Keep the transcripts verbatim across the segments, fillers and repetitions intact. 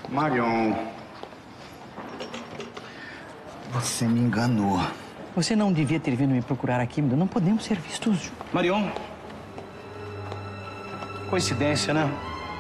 Marion, você me enganou. Você não devia ter vindo me procurar aqui, Milton. Não podemos ser vistos juntos. Marion, coincidência, né?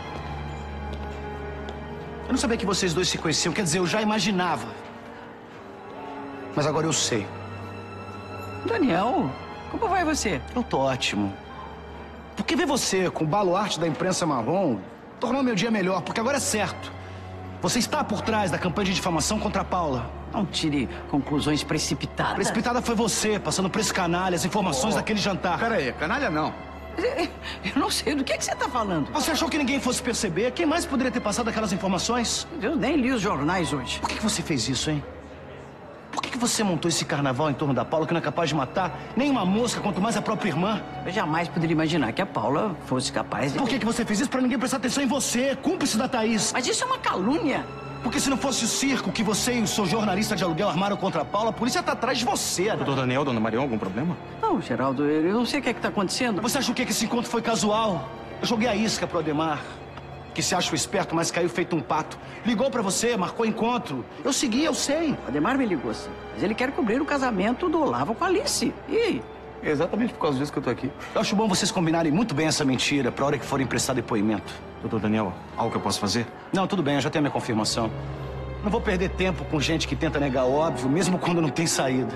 Eu não sabia que vocês dois se conheciam. Quer dizer, eu já imaginava. Mas agora eu sei. Daniel, como vai você? Eu tô ótimo. Porque ver você com o baluarte da imprensa marrom tornou meu dia melhor, porque agora é certo. Você está por trás da campanha de difamação contra a Paula. Não tire conclusões precipitadas. Precipitada foi você, passando por esse canalha, as informações Oh, daquele jantar. Pera aí, canalha não. Eu não sei do que, é que você está falando. Você achou que ninguém fosse perceber? Quem mais poderia ter passado aquelas informações? Eu nem li os jornais hoje. Por que que você fez isso, hein? Por que que você montou esse carnaval em torno da Paula que não é capaz de matar nem uma mosca, quanto mais a própria irmã? Eu jamais poderia imaginar que a Paula fosse capaz de... Por que que você fez isso? Pra ninguém prestar atenção em você, cúmplice da Thaís. Mas isso é uma calúnia. Porque se não fosse o circo que você e o seu jornalista de aluguel armaram contra a Paula, a polícia tá atrás de você, né? Doutor Daniel, dona Marion, algum problema? Não, Geraldo, eu não sei o que é que está acontecendo. Você achou que esse encontro foi casual? Eu joguei a isca pro Ademar, que se acha o esperto, mas caiu feito um pato. Ligou pra você, marcou encontro. Eu segui, eu sei. O Ademar me ligou, sim. Mas ele quer cobrir o casamento do Olavo com a Alice. E É exatamente por causa disso que eu tô aqui. Eu acho bom vocês combinarem muito bem essa mentira pra hora que forem prestar depoimento. Doutor Daniel, algo que eu posso fazer? Não, tudo bem, eu já tenho a minha confirmação. Não vou perder tempo com gente que tenta negar óbvio, mesmo quando não tem saída.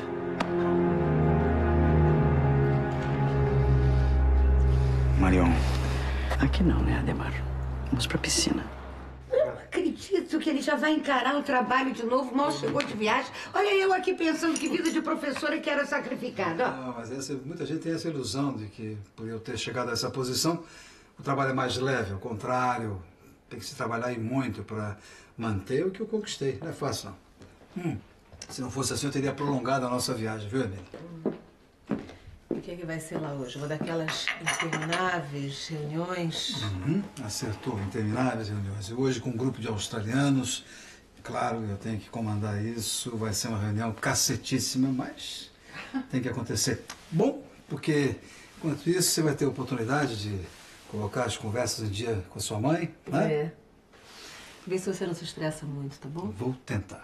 Marion. aqui não, né, Ademar? Vamos pra piscina. Eu não acredito que ele já vai encarar o trabalho de novo, mal chegou de viagem. Olha eu aqui pensando que vida de professora que era sacrificada. ó. Não, mas essa, muita gente tem essa ilusão de que, por eu ter chegado a essa posição, o trabalho é mais leve. Ao contrário, tem que se trabalhar e muito para manter o que eu conquistei. Não é fácil, não. Hum, se não fosse assim, eu teria prolongado a nossa viagem, viu, Emília? O que é que vai ser lá hoje? Uma daquelas intermináveis reuniões? Uhum, acertou, intermináveis reuniões. E hoje, com um grupo de australianos, claro, eu tenho que comandar isso. Vai ser uma reunião cacetíssima, mas tem que acontecer. Bom, porque, enquanto isso, você vai ter a oportunidade de colocar as conversas em dia com a sua mãe, né? É. Vê se você não se estressa muito, tá bom? Vou tentar.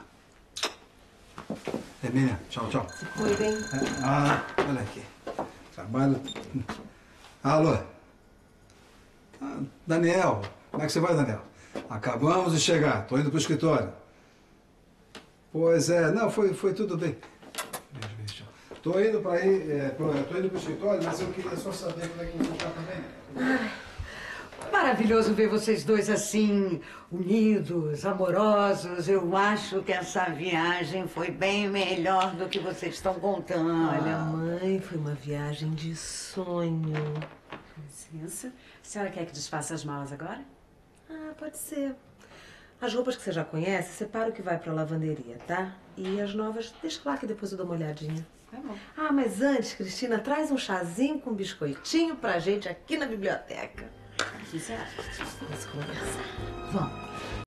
Emília, tchau, tchau. Se cuidem. É, ah, olha aqui. Trabalho... Alô? Ah, Daniel, como é que você vai, Daniel? Acabamos de chegar, tô indo pro escritório. Pois é, não, foi, foi tudo bem. Beijo, beijo, tchau. Tô indo pra ir, é, pro, tô indo pro escritório, mas eu queria só saber como é que você tá também. Ai, maravilhoso ver vocês dois assim, unidos, amorosos. Eu acho que essa viagem foi bem melhor do que vocês estão contando. Olha, mãe, foi uma viagem de sonho. Com licença. A senhora quer que desfaça as malas agora? Ah, pode ser. As roupas que você já conhece, separa o que vai pra lavanderia, tá? E as novas, deixa lá que depois eu dou uma olhadinha. Tá bom. Ah, mas antes, Cristina, traz um chazinho com biscoitinho pra gente aqui na biblioteca. O que você acha? Vamos conversar. Vamos.